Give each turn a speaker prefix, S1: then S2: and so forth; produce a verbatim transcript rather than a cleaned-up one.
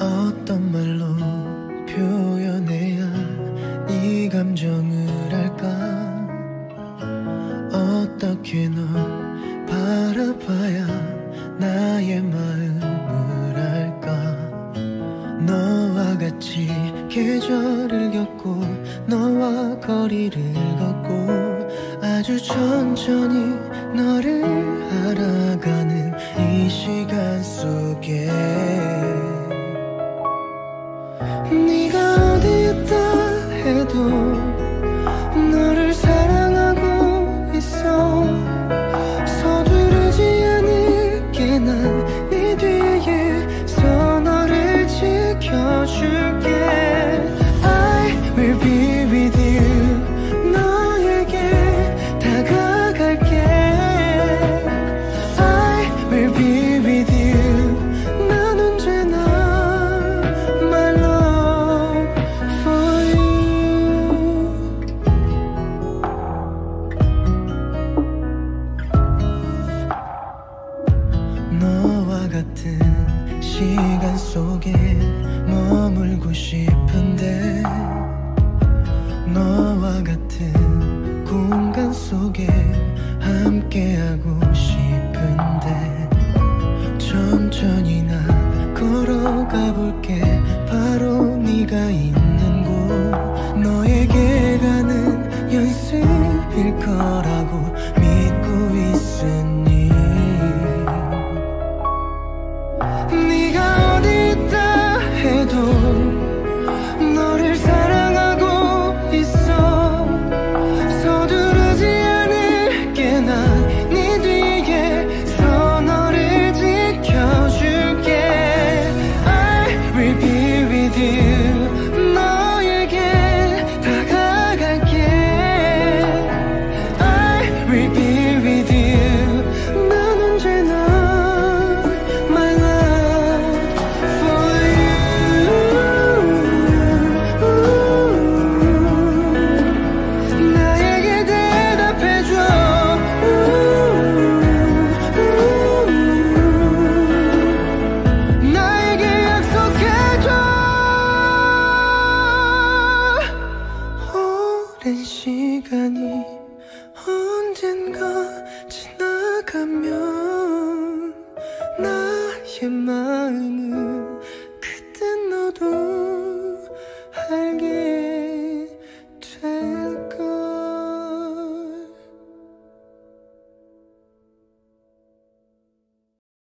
S1: 어떤 말로 표현해야 이 감정을 할까? 어떻게 널 바라봐야 나의 마음을 알까? 너와 같이 계절을 겪고 너와 거리를 걷고 아주 천천히 너를 알아가는 이 시간 속에 네가 어디 있다 해도 너를 사랑하고 있어. 서두르지 않을게 난 네 뒤에서 너를 지켜줄게. I will be with you. 너에게 다가갈게. I will be with you. 난 언제나 my love for you. 너와 같은 시간 속에 머물고 싶은데 너와 같은 공간 속에 함께하고 싶은데 천천히 난 걸어가 볼게. 바로 네가 있는 곳 너에게 가는 연습일 거라고 믿고 있으니 네가 어디 있다 해도 너를 사랑하고 있어. 서두르지 않을게 난 네 뒤에서 너를 지켜줄게. I will be with you. 너에게 다가갈게. I will be with you. 난 언제나 my love for you. 나에게 대답해줘. 나에게 약속해줘. 오랜 시간이 언젠가 지나가면 나의 마음은 그땐 너도